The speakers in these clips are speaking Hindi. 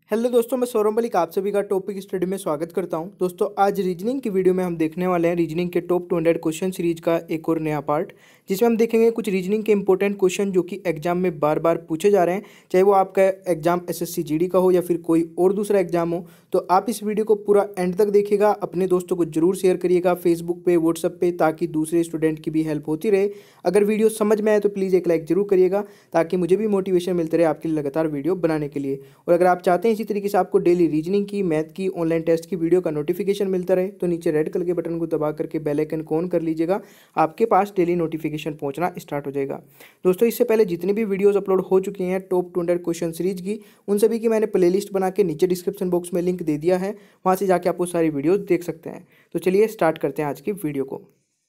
हेलो दोस्तों, मैं सौरभ मलिक आप सभी का टॉपिक स्टडी में स्वागत करता हूं। दोस्तों, आज रीजनिंग की वीडियो में हम देखने वाले हैं रीजनिंग के टॉप 200 क्वेश्चन सीरीज का एक और नया पार्ट, जिसमें हम देखेंगे कुछ रीजनिंग के इंपॉर्टेंट क्वेश्चन जो कि एग्जाम में बार बार पूछे जा रहे हैं, चाहे वो आपका एग्जाम एसएससी जीडी का हो या फिर कोई और दूसरा एग्जाम हो। तो आप इस वीडियो को पूरा एंड तक देखिएगा, अपने दोस्तों को जरूर शेयर करिएगा फेसबुक पे, व्हाट्सएप पे, ताकि दूसरे स्टूडेंट की भी हेल्प होती रहे। अगर वीडियो समझ में आए तो प्लीज़ एक लाइक जरूर करिएगा, ताकि मुझे भी मोटिवेशन मिलते रहे आपके लिए लगातार वीडियो बनाने के लिए। और अगर आप चाहते हैं इसी तरीके से आपको डेली रीजनिंग की, मैथ की, ऑनलाइन टेस्ट की वीडियो का नोटिफिकेशन मिलता रहे, तो नीचे रेड कलर के बटन को दबा करके बेल आइकन को ऑन कर लीजिएगा। आपके पास डेली नोटिफिकेशन पहुंचना स्टार्ट हो जाएगा। दोस्तों, इससे पहले जितनी भी वीडियोस अपलोड हो चुकी हैं टॉप 200 क्वेश्चन सीरीज की, उन सभी की मैंने प्लेलिस्ट बना के नीचे डिस्क्रिप्शन बॉक्स में लिंक दे दिया है, वहाँ से जाके आप वो सारी वीडियोस देख सकते हैं। तो चलिए स्टार्ट करते हैं आज की वीडियो को।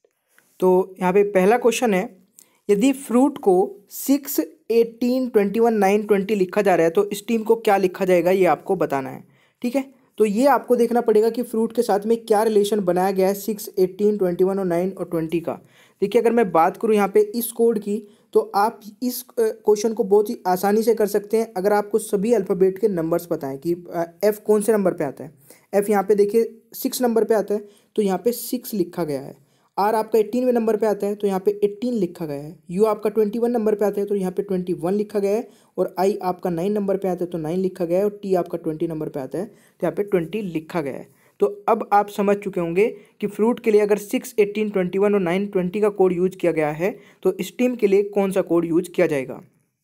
तो यहाँ पे पहला क्वेश्चन है, यदि फ्रूट को 6, 18, 21, 9, 20 लिखा जा रहा है तो स्टीम को क्या लिखा जाएगा, ये आपको बताना है। ठीक है, तो ये आपको देखना पड़ेगा कि फ्रूट के साथ में क्या रिलेशन बनाया गया है 6, 18, 21 और 9 और 20 का। देखिए, अगर मैं बात करूँ यहाँ पे इस कोड की, तो आप इस क्वेश्चन को बहुत ही आसानी से कर सकते हैं अगर आपको सभी अल्फ़ाबेट के नंबर्स पता है कि एफ़ कौन से नंबर पे आता है। एफ़ यहाँ पे देखिए 6 नंबर पे आता है, तो यहाँ पे 6 लिखा गया है। आर आपका 18वें नंबर पे आता है, तो यहाँ पे 18 लिखा गया है। यू आपका 21 नंबर पे आता है, तो यहाँ पे 21 लिखा गया है। और आई आपका 9 नंबर पे आता है, तो 9 लिखा गया है। और टी आपका 20 नंबर पे आता है, तो यहाँ पे 20 लिखा गया है। तो अब आप समझ चुके होंगे कि फ्रूट के लिए अगर 6, 18, 21 और 9, 20 का कोड यूज किया गया है, तो स्टीम के लिए कौन सा कोड यूज किया जाएगा।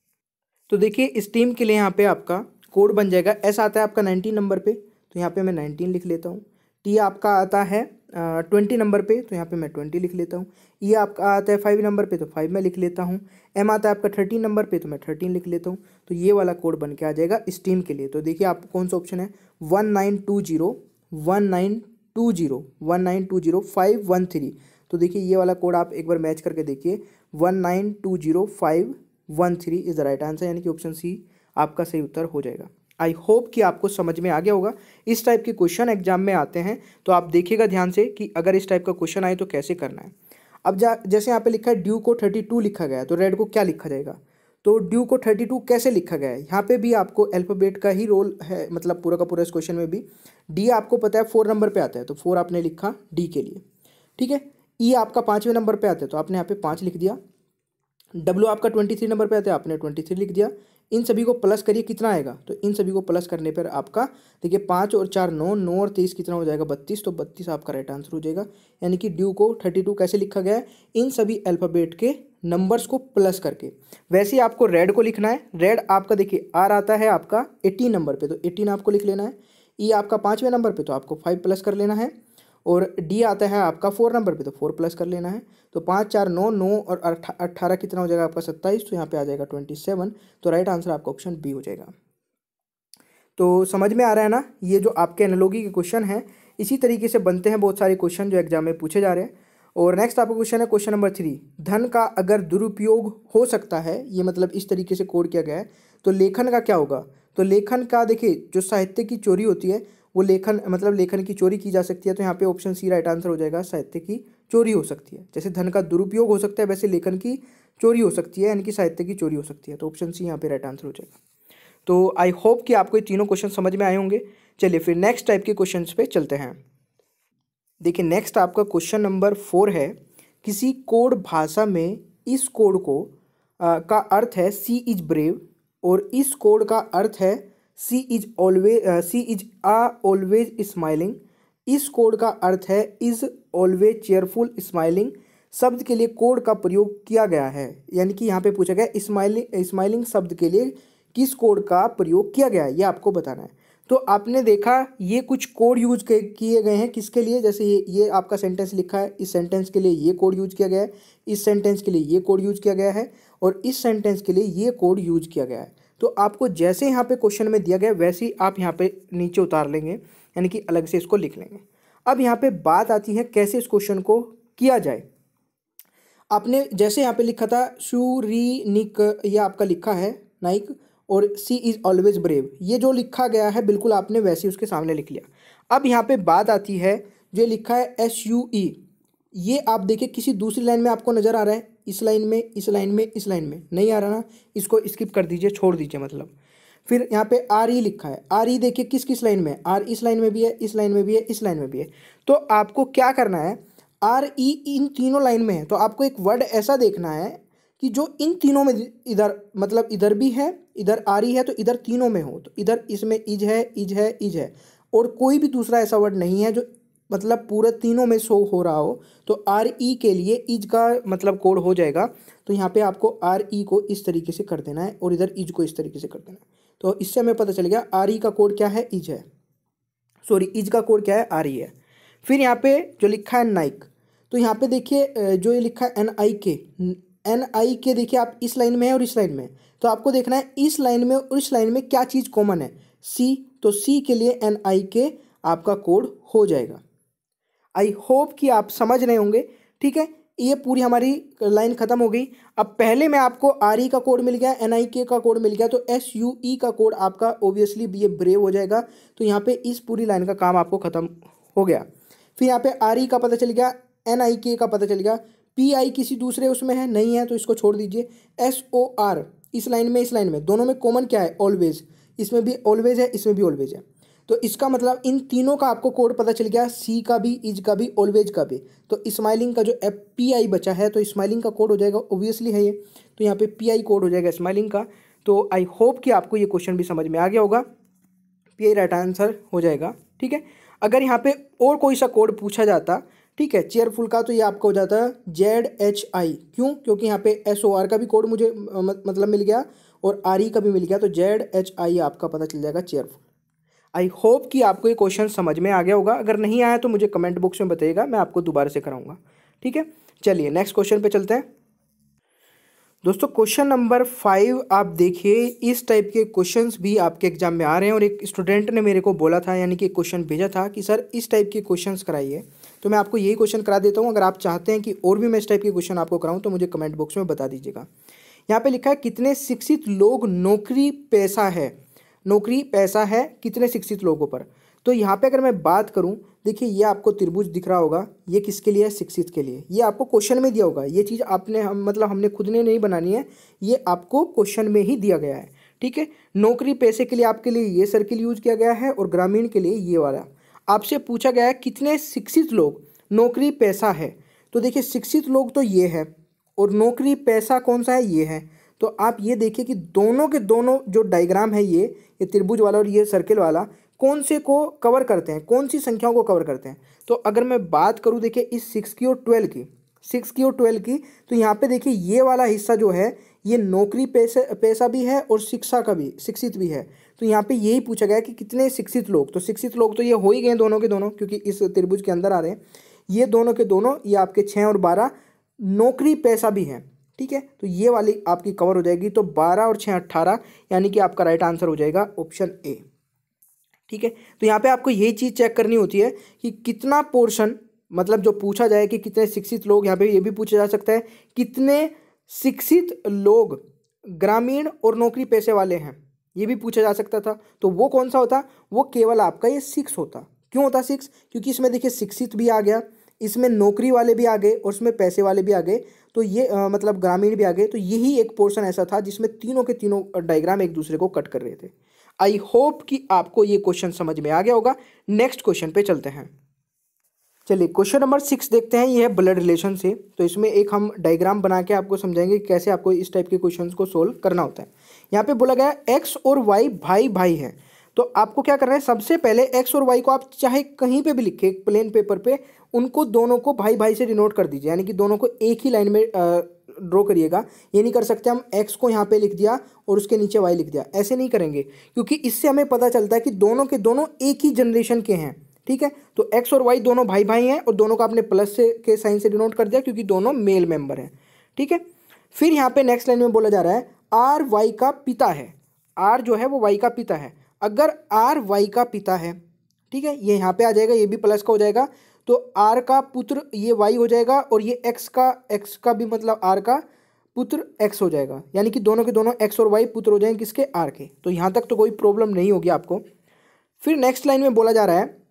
तो देखिए, स्टीम के लिए यहाँ पे आपका कोड बन जाएगा, ऐसा आता है आपका 19 नंबर पे, तो यहाँ पे मैं 19 लिख लेता हूँ। टी आपका आता है 20 नंबर पे, तो यहाँ पे मैं 20 लिख लेता हूँ। ई आपका आता है 5 नंबर पे, तो 5 मैं लिख लेता हूँ। एम आता है आपका 13 नंबर पे, तो मैं 13 लिख लेता हूँ। तो ये वाला कोड बन के आ जाएगा स्टीम के लिए। तो देखिए, आपको कौन सा ऑप्शन है, 1920 1920 513। तो देखिए, ये वाला कोड आप एक बार मैच करके देखिए, 1920 513 इज द राइट आंसर, यानी कि ऑप्शन सी आपका सही उत्तर हो जाएगा। आई होप कि आपको समझ में आ गया होगा। इस टाइप के क्वेश्चन एग्जाम में आते हैं, तो आप देखिएगा ध्यान से कि अगर इस टाइप का क्वेश्चन आए तो कैसे करना है। अब जैसे यहाँ पे लिखा है ड्यू को 32 लिखा गया है, तो रेड को क्या लिखा जाएगा। तो ड्यू को 32 कैसे लिखा गया है, यहाँ पे भी आपको अल्फ़ाबेट का ही रोल है, मतलब पूरा का पूरा इस क्वेश्चन में भी। डी आपको पता है 4 नंबर पे आता है, तो 4 आपने लिखा डी के लिए। ठीक है, ई आपका 5वें नंबर पे आता है, तो आपने यहाँ पे 5 लिख दिया। डब्ल्यू आपका 23 नंबर पे आता है, आपने 23 लिख दिया। इन सभी को प्लस करिए, कितना आएगा, तो इन सभी को प्लस करने पर आपका देखिए 5 और 4 9, 9 और 23 कितना हो जाएगा, 32। तो 32 आपका राइट आंसर हो जाएगा। यानी कि ड्यू को 32 कैसे लिखा गया है, इन सभी अल्फ़ाबेट के नंबर्स को प्लस करके। वैसे ही आपको रेड को लिखना है। रेड आपका देखिए आर आता है आपका 18 नंबर पर, तो 18 आपको लिख लेना है। ई आपका 5वें नंबर पर, तो आपको 5 प्लस कर लेना है। और डी आता है आपका 4 नंबर पे, तो 4 प्लस कर लेना है। तो 5 4 9 9 और 18 कितना हो जाएगा आपका 27, तो यहाँ पे आ जाएगा 27। तो राइट आंसर आपका ऑप्शन बी हो जाएगा। तो समझ में आ रहा है ना, ये जो आपके एनालॉजी के क्वेश्चन हैं, इसी तरीके से बनते हैं बहुत सारे क्वेश्चन जो एग्जाम में पूछे जा रहे हैं। और नेक्स्ट आपका क्वेश्चन है क्वेश्चन नंबर 3, धन का अगर दुरुपयोग हो सकता है, ये मतलब इस तरीके से कोड किया गया है, तो लेखन का क्या होगा। तो लेखन का देखिए, जो साहित्य की चोरी होती है वो लेखन मतलब लेखन की चोरी की जा सकती है। तो यहाँ पे ऑप्शन सी राइट आंसर हो जाएगा, साहित्य की चोरी हो सकती है। जैसे धन का दुरुपयोग हो सकता है, वैसे लेखन की चोरी हो सकती है, यानी कि साहित्य की चोरी हो सकती है। तो ऑप्शन सी यहाँ पे राइट आंसर हो जाएगा। तो आई होप कि आपको ये तीनों क्वेश्चन समझ में आए होंगे। चलिए फिर नेक्स्ट टाइप के क्वेश्चन पे चलते हैं। देखिए, नेक्स्ट आपका क्वेश्चन नंबर 4 है, किसी कोड भाषा में इस कोड को का अर्थ है सी इज ब्रेव, और इस कोड का अर्थ है सी इज ऑलवेज स्माइलिंग। इस कोड का अर्थ है इज ऑलवेज चेयरफुल स्माइलिंग। शब्द के लिए कोड का प्रयोग किया गया है, यानी कि यहाँ पे पूछा गया स्माइलिंग शब्द के लिए किस कोड का प्रयोग किया गया है, ये आपको बताना है। तो आपने देखा ये कुछ कोड यूज किए गए हैं किसके लिए, जैसे ये आपका सेंटेंस लिखा है, इस सेंटेंस के लिए ये कोड यूज किया गया है, इस सेंटेंस के लिए ये कोड यूज किया गया है, और इस सेंटेंस के लिए ये कोड यूज किया गया है। तो आपको जैसे यहाँ पे क्वेश्चन में दिया गया वैसे ही आप यहाँ पे नीचे उतार लेंगे, यानी कि अलग से इसको लिख लेंगे। अब यहाँ पे बात आती है कैसे इस क्वेश्चन को किया जाए। आपने जैसे यहाँ पे लिखा था निक, ये आपका लिखा है नाइक, और सी इज ऑलवेज ब्रेव, ये जो लिखा गया है बिल्कुल आपने वैसे ही उसके सामने लिख लिया। अब यहाँ पे बात आती है, जो लिखा है SUE, ये आप देखिए किसी दूसरी लाइन में आपको नजर आ रहा है, इस लाइन में, इस लाइन में, इस लाइन में नहीं आ रहा ना, इसको स्किप कर दीजिए, छोड़ दीजिए मतलब। फिर यहाँ पे आर ई लिखा है, आर ई देखिए किस किस लाइन में, आर इस लाइन में भी है, इस लाइन में भी है, इस लाइन में भी है। तो आपको क्या करना है, आर ई इन तीनों लाइन में है, तो आपको एक वर्ड ऐसा देखना है कि जो इन तीनों में, इधर मतलब इधर भी है, इधर आर ई है, तो इधर तीनों में हो। तो इधर इसमें इज है, इज है, इज है, और कोई भी दूसरा ऐसा वर्ड नहीं है जो मतलब पूरे तीनों में शो हो रहा हो। तो आर ई के लिए इज का मतलब कोड हो जाएगा। तो यहाँ पे आपको आर ई को इस तरीके से कर देना है और इधर इज को इस तरीके से कर देना है। तो इससे हमें पता चल गया आर ई का कोड क्या है, इज है, सॉरी इज का कोड क्या है, आर ई है। फिर यहाँ पे जो लिखा है नाइक, तो यहाँ पे देखिए जो ये लिखा है एन आई के, एन आई के देखिए आप इस लाइन में है और इस लाइन में है। तो आपको देखना है इस लाइन में और इस लाइन में क्या चीज़ कॉमन है, सी। तो सी के लिए एन आई के आपका कोड हो जाएगा। आई होप कि आप समझ रहे होंगे। ठीक है, ये पूरी हमारी लाइन खत्म हो गई। अब पहले में आपको आर ई का कोड मिल गया, एन आई के का कोड मिल गया, तो एस यू ई का कोड आपका ओबियसली ये ब्रेव हो जाएगा। तो यहाँ पे इस पूरी लाइन का काम आपको खत्म हो गया। फिर यहाँ पे आर ई का पता चल गया, एन आई के का पता चल गया, पी आई किसी दूसरे उसमें है नहीं है तो इसको छोड़ दीजिए। एस ओ आर इस लाइन में, इस लाइन में, दोनों में कॉमन क्या है, ऑलवेज, इसमें भी ऑलवेज है, इसमें भी ऑलवेज है। तो इसका मतलब इन तीनों का आपको कोड पता चल गया, सी का भी, इज का भी, ऑलवेज का भी। तो स्माइलिंग का जो एफ पी आई बचा है, तो स्माइलिंग का कोड हो जाएगा, ऑब्वियसली है ये, तो यहाँ पे पी आई कोड हो जाएगा स्माइलिंग का। तो आई होप कि आपको ये क्वेश्चन भी समझ में आ गया होगा, पी आई राइट आंसर हो जाएगा। ठीक है, अगर यहाँ पे और कोई सा कोड पूछा जाता, ठीक है, चेयरफुल का, तो ये आपका हो जाता है जेड एच आई। क्यों? क्योंकि यहाँ पे एस ओ आर का भी कोड मुझे मतलब मिल गया और आर ई का भी मिल गया, तो जेड एच आई आपका पता चल जाएगा चेयरफुल। आई होप कि आपको ये क्वेश्चन समझ में आ गया होगा। अगर नहीं आया तो मुझे कमेंट बॉक्स में बताइएगा, मैं आपको दोबारा से कराऊंगा। ठीक है, चलिए नेक्स्ट क्वेश्चन पे चलते हैं। दोस्तों क्वेश्चन नंबर 5 आप देखिए, इस टाइप के क्वेश्चंस भी आपके एग्जाम में आ रहे हैं और एक स्टूडेंट ने मेरे को बोला था, यानी कि क्वेश्चन भेजा था कि सर इस टाइप के क्वेश्चंस कराइए। तो मैं आपको यही क्वेश्चन करा देता हूँ। अगर आप चाहते हैं कि और भी मैं इस टाइप के क्वेश्चन आपको कराऊँ तो मुझे कमेंट बॉक्स में बता दीजिएगा। यहाँ पे लिखा है कितने शिक्षित लोग नौकरी पैसा है, नौकरी पैसा है कितने शिक्षित लोगों पर। तो यहाँ पे अगर मैं बात करूँ, देखिए ये आपको त्रिभुज दिख रहा होगा, ये किसके लिए है, शिक्षित के लिए। ये आपको क्वेश्चन में दिया होगा, ये चीज़ आपने मतलब हमने खुद ने नहीं बनानी है, ये आपको क्वेश्चन में ही दिया गया है। ठीक है, नौकरी पैसे के लिए आपके लिए ये सर्किल यूज किया गया है और ग्रामीण के लिए ये वाला। आपसे पूछा गया है कितने शिक्षित लोग नौकरी पैसा है। तो देखिए शिक्षित लोग तो ये है और नौकरी पैसा कौन सा है, ये है। तो आप ये देखिए कि दोनों के दोनों जो डायग्राम है, ये त्रिभुज वाला और ये सर्किल वाला कौन से को कवर करते हैं, कौन सी संख्याओं को कवर करते हैं। तो अगर मैं बात करूं देखिए इस 6 की और 12 की, 6 की और 12 की, तो यहाँ पे देखिए ये वाला हिस्सा जो है ये नौकरी पैसा भी है और शिक्षा का भी, शिक्षित भी है। तो यहाँ पे यही पूछा गया कि कितने शिक्षित लोग, तो शिक्षित लोग तो ये हो ही गए दोनों के दोनों, क्योंकि इस त्रिभुज के अंदर आ रहे हैं। ये दोनों के दोनों, ये आपके 6 और 12 नौकरी पैसा भी है। ठीक है, तो ये वाली आपकी कवर हो जाएगी। तो 12 और 6 18, यानी कि आपका राइट आंसर हो जाएगा ऑप्शन ए। ठीक है, तो यहाँ पे आपको यही चीज़ चेक करनी होती है कि कितना पोर्शन, मतलब जो पूछा जाए कि कितने शिक्षित लोग, यहाँ पे ये भी पूछा जा सकता है कितने शिक्षित लोग ग्रामीण और नौकरी पेशे वाले हैं, ये भी पूछा जा सकता था। तो वो कौन सा होता, वो केवल आपका ये 6 होता। क्यों होता 6? क्योंकि इसमें देखिए शिक्षित भी आ गया, इसमें नौकरी वाले भी आ गए और इसमें पैसे वाले भी आ गए, तो ये मतलब ग्रामीण भी आ गए। तो यही एक पोर्शन ऐसा था जिसमें तीनों के तीनों डायग्राम एक दूसरे को कट कर रहे थे। आई होप कि आपको ये क्वेश्चन समझ में आ गया होगा। नेक्स्ट क्वेश्चन पे चलते हैं। चलिए क्वेश्चन नंबर 6 देखते हैं, ये है ब्लड रिलेशन से। तो इसमें एक हम डायग्राम बना के आपको समझाएंगे कि कैसे आपको इस टाइप के क्वेश्चंस को सोल्व करना होता है। यहाँ पे बोला गया एक्स और वाई भाई भाई हैं। तो आपको क्या करना है, सबसे पहले एक्स और वाई को आप चाहे कहीं पे भी लिखे प्लेन पेपर पे, उनको दोनों को भाई भाई से डिनोट कर दीजिए, यानी कि दोनों को एक ही लाइन में ड्रॉ करिएगा। ये नहीं कर सकते हम एक्स को यहाँ पे लिख दिया और उसके नीचे वाई लिख दिया, ऐसे नहीं करेंगे, क्योंकि इससे हमें पता चलता है कि दोनों के दोनों एक ही जनरेशन के हैं। ठीक है, तो एक्स और वाई दोनों भाई भाई हैं और दोनों को आपने प्लस से के साइन से डिनोट कर दिया क्योंकि दोनों मेल मेंबर हैं। ठीक है, फिर यहाँ पे नेक्स्ट लाइन में बोला जा रहा है आर वाई का पिता है। आर जो है वो वाई का पिता है। अगर आर वाई का पिता है, ठीक है, ये यहाँ पे आ जाएगा, ये भी प्लस का हो जाएगा, तो आर का पुत्र ये वाई हो जाएगा और ये एक्स का भी मतलब आर का पुत्र एक्स हो जाएगा, यानी कि दोनों के दोनों एक्स और वाई पुत्र हो जाएंगे किसके, आर के। तो यहाँ तक तो कोई प्रॉब्लम नहीं होगी आपको। फिर नेक्स्ट लाइन में बोला जा रहा है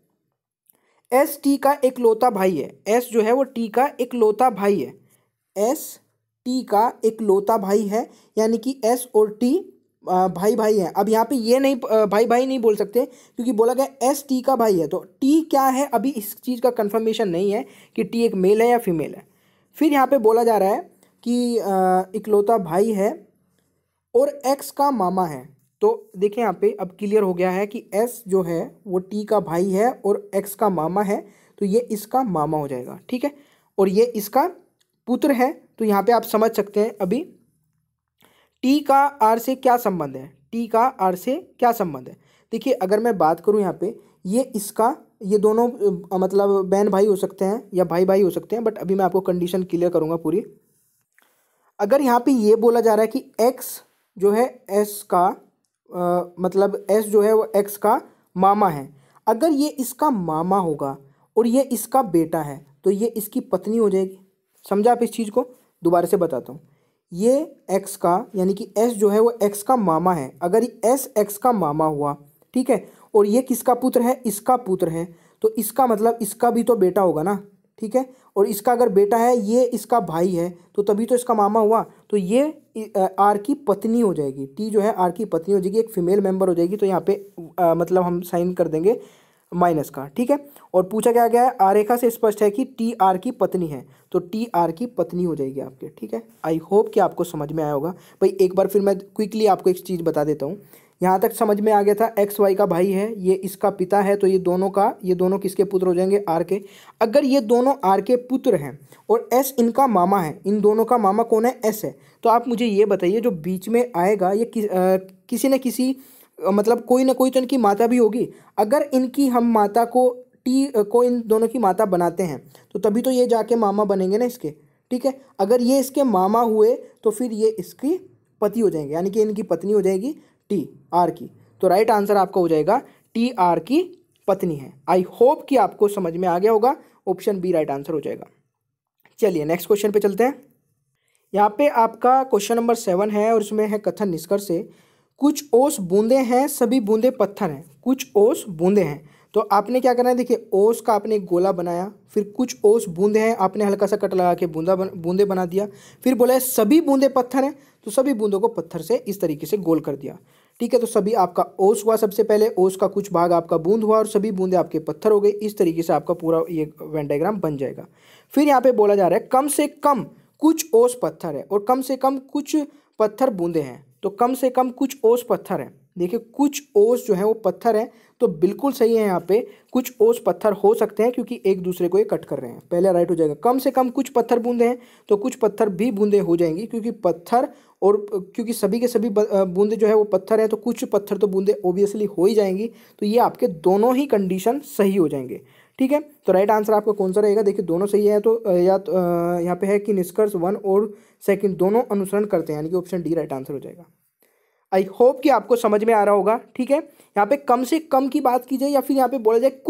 एस टी का एकलौता भाई है। एस जो है वो टी का एकलौता भाई है। एस टी का एकलौता भाई है, यानी कि एस और टी भाई भाई हैं। अब यहाँ पे ये नहीं भाई भाई नहीं बोल सकते क्योंकि बोला गया एस टी का भाई है, तो टी क्या है अभी इस चीज़ का कंफर्मेशन नहीं है कि टी एक मेल है या फीमेल है। फिर यहाँ पे बोला जा रहा है कि इकलौता भाई है और एक्स का मामा है। तो देखिए यहाँ पे अब क्लियर हो गया है कि एस जो है वो टी का भाई है और एक्स का मामा है, तो ये इसका मामा हो जाएगा, ठीक है। और ये इसका पुत्र है, तो यहाँ पे आप समझ सकते हैं अभी टी का आर से क्या संबंध है, टी का आर से क्या संबंध है। देखिए अगर मैं बात करूँ यहाँ पे ये इसका, ये दोनों मतलब बहन भाई हो सकते हैं या भाई भाई हो सकते हैं, बट अभी मैं आपको कंडीशन क्लियर करूँगा पूरी। अगर यहाँ पे ये बोला जा रहा है कि एक्स जो है एस का मतलब एस जो है वो एक्स का मामा है, अगर ये इसका मामा होगा और ये इसका बेटा है तो ये इसकी पत्नी हो जाएगी। समझा आप इस चीज़ को? दोबारा से बताता हूँ, ये एक्स का यानी कि एस जो है वो एक्स का मामा है, अगर एस एक्स का मामा हुआ, ठीक है, और ये किसका पुत्र है, इसका पुत्र है, तो इसका मतलब इसका भी तो बेटा होगा ना, ठीक है। और इसका अगर बेटा है, ये इसका भाई है, तो तभी तो इसका मामा हुआ, तो ये आर की पत्नी हो जाएगी, टी जो है आर की पत्नी हो जाएगी, एक फीमेल मेंबर हो जाएगी। तो यहाँ पे मतलब हम साइन कर देंगे माइनस का, ठीक है। और पूछा क्या गया है, आरेखा से स्पष्ट है कि टी आर की पत्नी है, तो टी आर की पत्नी हो जाएगी आपके, ठीक है। आई होप कि आपको समझ में आया होगा भाई। एक बार फिर मैं क्विकली आपको एक चीज़ बता देता हूँ, यहाँ तक समझ में आ गया था, एक्स वाई का भाई है, ये इसका पिता है, तो ये दोनों किसके पुत्र हो जाएंगे, आर के। अगर ये दोनों आर के पुत्र हैं और एस इनका मामा है, इन दोनों का मामा कौन है, एस है, तो आप मुझे ये बताइए जो बीच में आएगा ये किसी न किसी मतलब कोई ना कोई तो इनकी माता भी होगी। अगर इनकी हम माता को को इन दोनों की माता बनाते हैं तो तभी तो ये जाके मामा बनेंगे ना इसके, ठीक है। अगर ये इसके मामा हुए तो फिर ये इसकी पति हो जाएंगे, यानी कि इनकी पत्नी हो जाएगी टी आर की। तो राइट आंसर आपका हो जाएगा टी आर की पत्नी है। आई होप कि आपको समझ में आ गया होगा, ऑप्शन बी राइट आंसर हो जाएगा। चलिए नेक्स्ट क्वेश्चन पे चलते हैं। यहाँ पे आपका क्वेश्चन नंबर 7 है और इसमें है कथन निष्कर्ष से, कुछ ओस बूंदे हैं, सभी बूंदे पत्थर हैं। कुछ ओस बूंदे हैं, तो आपने क्या करना है, देखिए ओस का आपने एक गोला बनाया, फिर कुछ ओस बूंदे हैं आपने हल्का सा कट लगा के बूंदे बना दिया, फिर बोला है सभी बूंदे पत्थर हैं, तो सभी बूंदों को पत्थर से इस तरीके से गोल कर दिया, ठीक है। तो सभी आपका ओस हुआ, सबसे पहले ओस का कुछ भाग आपका बूंद हुआ और सभी बूंदे आपके पत्थर हो गए। इस तरीके से आपका पूरा ये वेन डायग्राम बन जाएगा। फिर यहाँ पे बोला जा रहा है कम से कम कुछ ओस पत्थर है और कम से कम कुछ पत्थर बूंदे हैं, तो कम से कम कुछ ओस पत्थर है। देखिए कुछ ओस जो है वो पत्थर है, तो बिल्कुल सही है, यहाँ पे कुछ ओस पत्थर हो सकते हैं क्योंकि एक दूसरे को ये कट कर रहे हैं, पहले राइट हो जाएगा। कम से कम कुछ पत्थर बूंदे हैं, तो कुछ पत्थर भी बूंदे हो जाएंगी क्योंकि पत्थर और क्योंकि सभी के सभी बूंदे जो है वो पत्थर है, तो कुछ पत्थर तो बूंदे ओबियसली हो ही जाएंगी। तो ये आपके दोनों ही कंडीशन सही हो जाएंगे, ठीक है। तो राइट आंसर आपका कौन सा रहेगा, देखिए दोनों सही है, तो या तो यहाँ पे है कि निष्कर्ष 1 और सेकंड दोनों अनुसरण करते हैं, यानी कि ऑप्शन डी राइट आंसर हो जाएगा। आई होप कि आपको समझ में आ रहा होगा, ठीक है। यहाँ पे कम से कम की बात की जाए या फिर यहाँ पे बोला जाए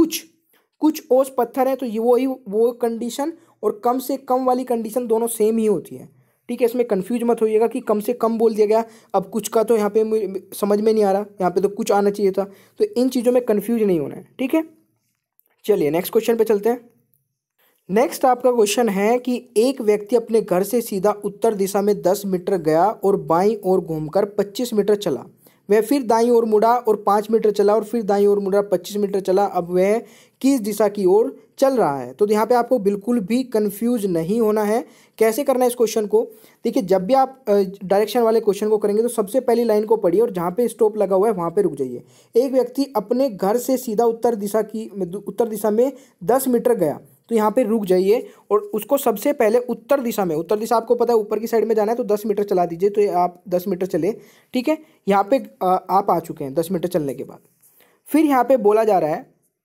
कुछ ओस पत्थर है, तो ये वो कंडीशन और कम से कम वाली कंडीशन दोनों सेम ही होती है, ठीक है। इसमें कंफ्यूज मत होइएगा कि कम से कम बोल दिया गया, अब कुछ का तो यहाँ पे समझ में नहीं आ रहा, यहाँ पे तो कुछ आना चाहिए था, तो इन चीज़ों में कंफ्यूज नहीं होना है, ठीक है। चलिए नेक्स्ट क्वेश्चन पे चलते हैं। नेक्स्ट आपका क्वेश्चन है कि एक व्यक्ति अपने घर से सीधा उत्तर दिशा में 10 मीटर गया और बाईं ओर घूमकर 25 मीटर चला, वह फिर दाईं ओर मुड़ा और 5 मीटर चला और फिर दाईं ओर मुड़ा 25 मीटर चला, अब वह किस दिशा की ओर चल रहा है। तो यहाँ पे आपको बिल्कुल भी कंफ्यूज नहीं होना है। कैसे करना है इस क्वेश्चन को, देखिए जब भी आप डायरेक्शन वाले क्वेश्चन को करेंगे तो सबसे पहली लाइन को पढ़िए और जहाँ पे स्टॉप लगा हुआ है वहाँ पे रुक जाइए। एक व्यक्ति अपने घर से सीधा उत्तर दिशा में 10 मीटर गया, तो यहाँ पे रुक जाइए और उसको सबसे पहले उत्तर दिशा आपको पता है ऊपर की साइड में जाना है, तो 10 मीटर चला दीजिए, तो आप 10 मीटर चले, ठीक है। यहाँ पे आप आ चुके हैं 10 मीटर चलने के बाद। फिर यहाँ पे बोला जा रहा है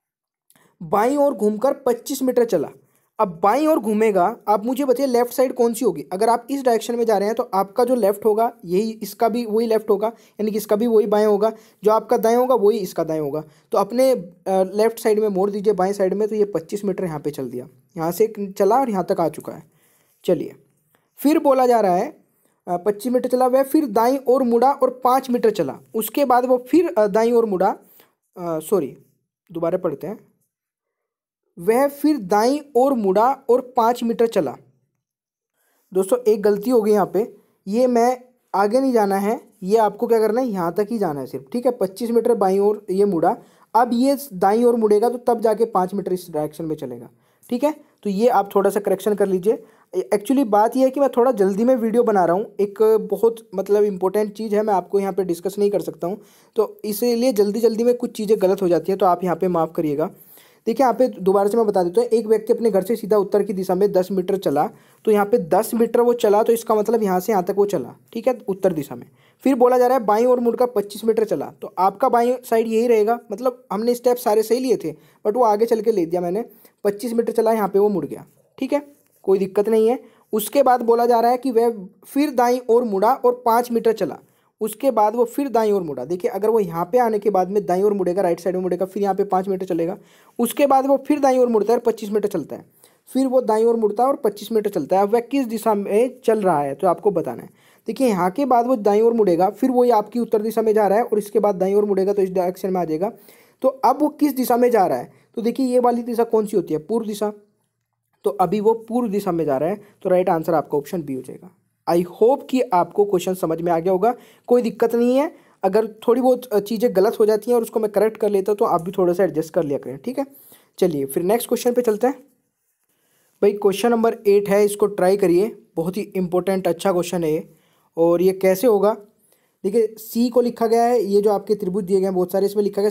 बाईं ओर घूमकर 25 मीटर चला। अब बाईं ओर घूमेगा, आप मुझे बताइए लेफ्ट साइड कौन सी होगी। अगर आप इस डायरेक्शन में जा रहे हैं तो आपका जो लेफ्ट होगा यही इसका भी वही लेफ्ट होगा, यानी कि इसका भी वही बाएं होगा, जो आपका दाएं होगा वही इसका दाएं होगा। तो अपने लेफ्ट साइड में मोड़ दीजिए बाएं साइड में, तो ये 25 मीटर यहाँ पे चल दिया, यहाँ से चला और यहाँ तक आ चुका है। चलिए फिर बोला जा रहा है 25 मीटर चला, वह फिर दाईं ओर मुड़ा और 5 मीटर चला, उसके बाद वो फिर दाईं ओर मुड़ा, दोबारा पढ़ते हैं, वह फिर दाईं ओर मुड़ा और 5 मीटर चला। दोस्तों एक गलती हो गई यहाँ पे, ये मैं आगे नहीं जाना है, ये आपको क्या करना है, यहाँ तक ही जाना है सिर्फ, ठीक है। 25 मीटर बाईं ओर ये मुड़ा, अब ये दाईं ओर मुड़ेगा तो तब जाके 5 मीटर इस डायरेक्शन में चलेगा, ठीक है। तो ये आप थोड़ा सा करेक्शन कर लीजिए। एक्चुअली बात यह है कि मैं थोड़ा जल्दी में वीडियो बना रहा हूँ, एक बहुत मतलब इंपॉर्टेंट चीज़ है, मैं आपको यहाँ पे डिस्कस नहीं कर सकता हूँ, तो इसीलिए जल्दी जल्दी में कुछ चीज़ें गलत हो जाती हैं, तो आप यहाँ पे माफ़ करिएगा। देखिए यहाँ पे दोबारा से मैं बता देता हूँ, एक व्यक्ति अपने घर से सीधा उत्तर की दिशा में 10 मीटर चला, तो यहाँ पे 10 मीटर वो चला, तो इसका मतलब यहाँ से यहाँ तक वो चला, ठीक है, उत्तर दिशा में। फिर बोला जा रहा है बाईं ओर मुड़कर 25 मीटर चला, तो आपका बाईं साइड यही रहेगा, मतलब हमने स्टेप सारे सही लिए थे बट वो आगे चल के ले दिया मैंने। 25 मीटर चला, यहाँ पे वो मुड़ गया, ठीक है, कोई दिक्कत नहीं है। उसके बाद बोला जा रहा है कि वह फिर दाईं ओर मुड़ा और 5 मीटर चला, उसके बाद वो फिर दाईं ओर मुड़ा। देखिए अगर वो यहाँ पे आने के बाद में दाईं ओर मुड़ेगा, राइट साइड में मुड़ेगा, फिर यहाँ पे 5 मीटर चलेगा, उसके बाद वो फिर दाईं ओर मुड़ता है और 25 मीटर चलता है, फिर वो दाईं ओर मुड़ता है और 25 मीटर चलता है। अब वह किस दिशा में चल रहा है तो आपको बताना है। देखिए यहाँ के बाद वो दाईं ओर मुड़ेगा, फिर वो ये आपकी उत्तर दिशा में जा रहा है और इसके बाद दाईं ओर मुड़ेगा तो इस डायरेक्शन में आ जाएगा। तो अब वो किस दिशा में जा रहा है, तो देखिए ये वाली दिशा कौन सी होती है, पूर्व दिशा, तो अभी वो पूर्व दिशा में जा रहा है, तो राइट आंसर आपका ऑप्शन बी हो जाएगा। आई होप कि आपको क्वेश्चन समझ में आ गया होगा, कोई दिक्कत नहीं है। अगर थोड़ी बहुत चीज़ें गलत हो जाती हैं और उसको मैं करेक्ट कर लेता हूँ तो आप भी थोड़ा सा एडजस्ट कर लिया करें, ठीक है। चलिए फिर नेक्स्ट क्वेश्चन पे चलते हैं। भाई क्वेश्चन नंबर 8 है, इसको ट्राई करिए, बहुत ही इंपॉर्टेंट अच्छा क्वेश्चन है ये। और ये कैसे होगा, देखिए सी को लिखा गया है, ये जो आपके त्रिभुज दिए गए हैं बहुत सारे, इसमें लिखा गया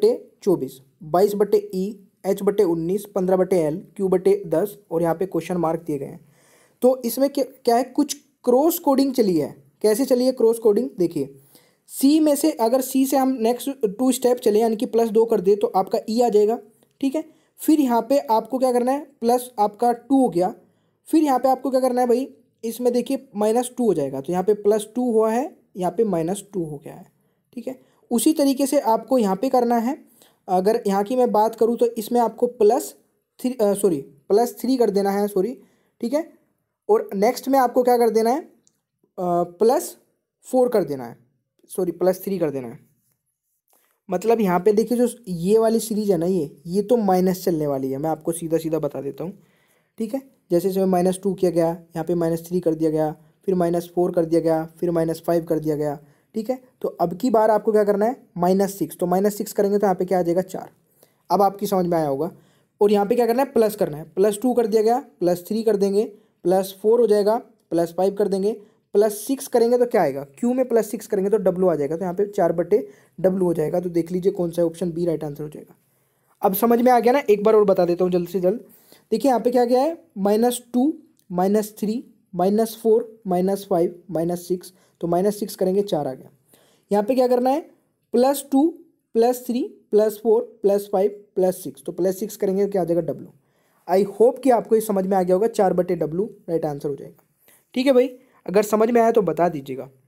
C/24, 22/E, H/19, 15/L, Q/10 और यहाँ पे क्वेश्चन मार्क दिए गए हैं। तो इसमें क्या है, कुछ क्रॉस कोडिंग चली है। कैसे चली है क्रॉस कोडिंग, देखिए सी में से अगर सी से हम नेक्स्ट 2 स्टेप चले यानी कि +2 कर दे तो आपका ई आ जाएगा, ठीक है। फिर यहाँ पे आपको क्या करना है, प्लस आपका 2 हो गया, फिर यहाँ पे आपको क्या करना है भाई, इसमें देखिए -2 हो जाएगा, तो यहाँ पे +2 हुआ है, यहाँ पे -2 हो गया है, ठीक है। उसी तरीके से आपको यहाँ पे करना है। अगर यहाँ की मैं बात करूँ तो इसमें आपको +3 कर देना है, सॉरी, ठीक है। और नेक्स्ट में आपको क्या कर देना है, +4 कर देना है, सॉरी +3 कर देना है। मतलब यहाँ पे देखिए जो ये वाली सीरीज है ना, ये तो माइनस चलने वाली है, मैं आपको सीधा सीधा बता देता हूँ, ठीक है। जैसे इसमें -2 किया गया, यहाँ पे -3 कर दिया गया, फिर -4 कर दिया गया, फिर -5 कर दिया गया, ठीक है। तो अब की बार आपको क्या करना है, -6, तो -6 करेंगे तो यहाँ पे क्या आ जाएगा 4। अब आपकी समझ में आया होगा। और यहाँ पे क्या करना है, प्लस करना है, +2 कर दिया गया, +3 कर देंगे, +4 हो जाएगा, +5 कर देंगे, +6 करेंगे तो क्या आएगा, क्यू में +6 करेंगे तो W आ जाएगा, तो यहाँ पे 4/W हो जाएगा। तो देख लीजिए कौन सा ऑप्शन बी राइट आंसर हो जाएगा। अब समझ में आ गया ना, एक बार और बता देता हूँ जल्द से जल्द। देखिए यहाँ पे क्या गया है, -2, -3, -4, -5, -6, तो -6 करेंगे 4 आ गया। यहाँ पे क्या करना है, +2, +3, +4, +5, +6, तो +6 करेंगे तो क्या आ जाएगा W। आई होप कि आपको ये समझ में आ गया होगा, 4/W राइट आंसर हो जाएगा, ठीक है भाई। अगर समझ में आया तो बता दीजिएगा।